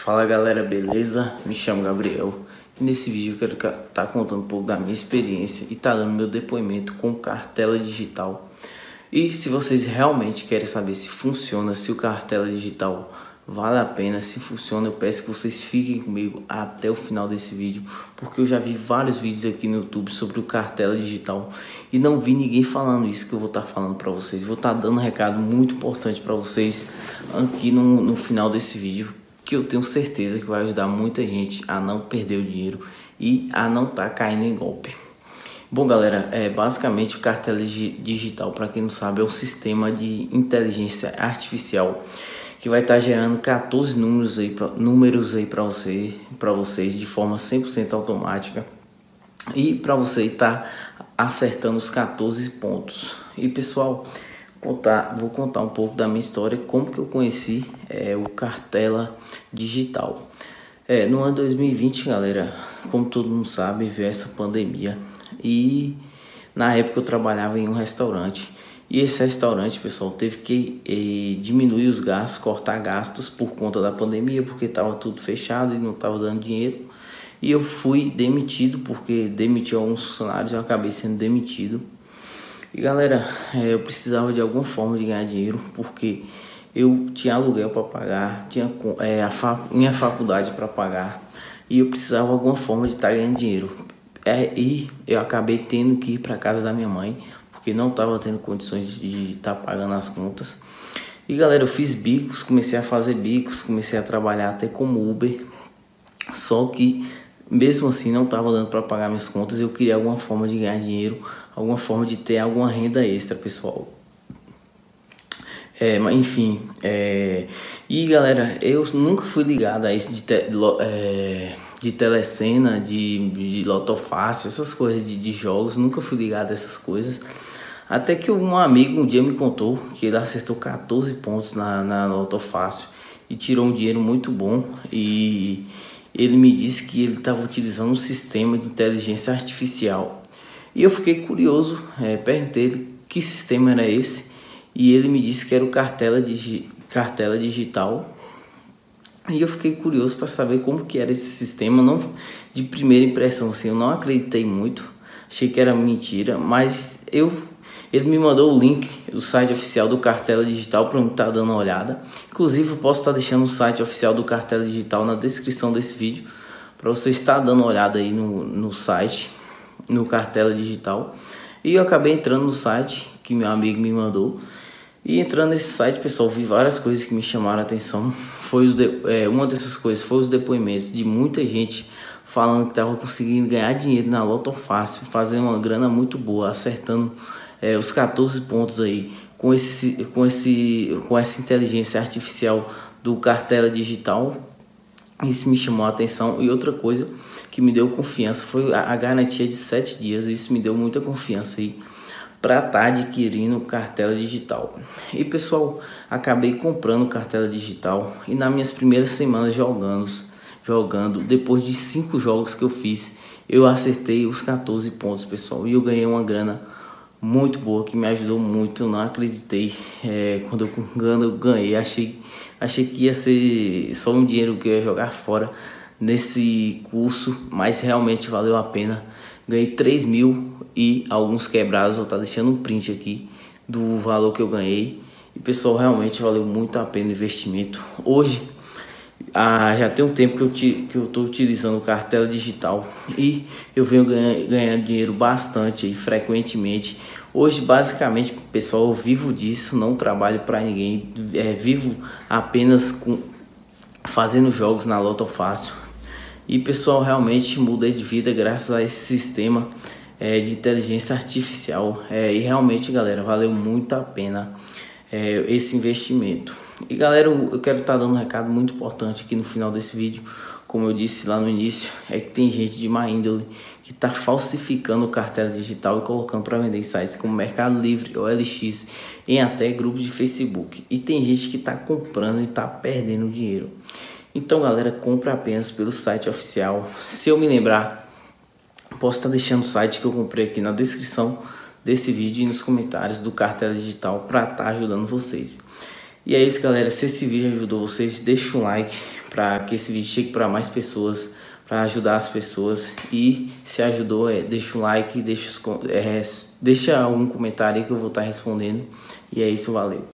Fala galera, beleza? Me chamo Gabriel e nesse vídeo eu quero estar contando um pouco da minha experiência e dando meu depoimento com cartela digital. E se vocês realmente querem saber se funciona, se o cartela digital vale a pena, se funciona, eu peço que vocês fiquem comigo até o final desse vídeo, porque eu já vi vários vídeos aqui no YouTube sobre o cartela digital e não vi ninguém falando isso que eu vou estar falando para vocês. Vou estar dando um recado muito importante para vocês aqui no final desse vídeo, que eu tenho certeza que vai ajudar muita gente a não perder o dinheiro e a não estar caindo em golpe. Bom galera, basicamente o cartela digital, para quem não sabe, é um sistema de inteligência artificial que vai estar gerando 14 números aí para vocês de forma 100% automática e para você estar acertando os 14 pontos. E pessoal, vou contar um pouco da minha história, como que eu conheci o cartela digital. No ano 2020, galera, como todo mundo sabe, veio essa pandemia e na época eu trabalhava em um restaurante. E esse restaurante, pessoal, teve que diminuir os gastos, cortar gastos por conta da pandemia, porque estava tudo fechado e não estava dando dinheiro. E eu fui demitido, porque demitiu alguns funcionários e eu acabei sendo demitido. E galera, eu precisava de alguma forma de ganhar dinheiro, porque eu tinha aluguel para pagar, tinha minha faculdade para pagar e eu precisava de alguma forma de estar ganhando dinheiro. E eu acabei tendo que ir para casa da minha mãe, porque não estava tendo condições de estar pagando as contas. E galera, eu fiz bicos, comecei a fazer bicos, comecei a trabalhar até como Uber, só que mesmo assim não estava dando para pagar minhas contas. Eu queria alguma forma de ganhar dinheiro, alguma forma de ter alguma renda extra, pessoal. Mas enfim, e galera, eu nunca fui ligado a isso de telecena, de loto fácil, essas coisas de jogos, nunca fui ligado a essas coisas. Até que um amigo um dia me contou que ele acertou 14 pontos na loto fácil e tirou um dinheiro muito bom. E ele me disse que ele estava utilizando um sistema de inteligência artificial. E eu fiquei curioso, perguntei ele que sistema era esse. E ele me disse que era o cartela digital. E eu fiquei curioso para saber como que era esse sistema. Não, de primeira impressão, assim, eu não acreditei muito. Achei que era mentira, mas ele me mandou o link do site oficial do cartela digital para eu estar dando uma olhada. Inclusive eu posso estar deixando o site oficial do cartela digital na descrição desse vídeo, para você estar dando uma olhada aí no site, no cartela digital. E eu acabei entrando no site que meu amigo me mandou. E entrando nesse site, pessoal, vi várias coisas que me chamaram a atenção. Uma dessas coisas foi os depoimentos de muita gente falando que estava conseguindo ganhar dinheiro na loto fácil, fazendo uma grana muito boa, acertando os 14 pontos aí com essa inteligência artificial do cartela digital. Isso me chamou a atenção. E outra coisa que me deu confiança foi a garantia de 7 dias. Isso me deu muita confiança aí para estar adquirindo cartela digital. E pessoal, acabei comprando cartela digital e nas minhas primeiras semanas jogando, depois de 5 jogos que eu fiz, eu acertei os 14 pontos, pessoal, e eu ganhei uma grana muito boa que me ajudou muito. Eu não acreditei quando eu ganhei, achei que ia ser só um dinheiro que eu ia jogar fora nesse curso, mas realmente valeu a pena. Ganhei 3 mil e alguns quebrados. Vou estar deixando um print aqui do valor que eu ganhei. E pessoal, realmente valeu muito a pena o investimento. Hoje, já tem um tempo que eu estou utilizando o cartela digital e eu venho ganhando dinheiro bastante aí, frequentemente. Hoje, basicamente, pessoal, eu vivo disso, não trabalho para ninguém. Vivo apenas fazendo jogos na loto fácil. E pessoal, realmente mudei de vida graças a esse sistema de inteligência artificial. E realmente, galera, valeu muito a pena esse investimento. E galera, eu quero estar dando um recado muito importante aqui no final desse vídeo. Como eu disse lá no início, é que tem gente de má índole que está falsificando o cartela digital e colocando para vender em sites como Mercado Livre, OLX, em até grupos de Facebook. E tem gente que está comprando e está perdendo dinheiro. Então galera, compre apenas pelo site oficial. Se eu me lembrar, posso estar deixando o site que eu comprei aqui na descrição desse vídeo e nos comentários do cartela digital para estar ajudando vocês. E é isso, galera. Se esse vídeo ajudou vocês, deixa um like para que esse vídeo chegue para mais pessoas, para ajudar as pessoas. E se ajudou, deixa um like, deixa algum comentário aí que eu vou estar respondendo. E é isso, valeu.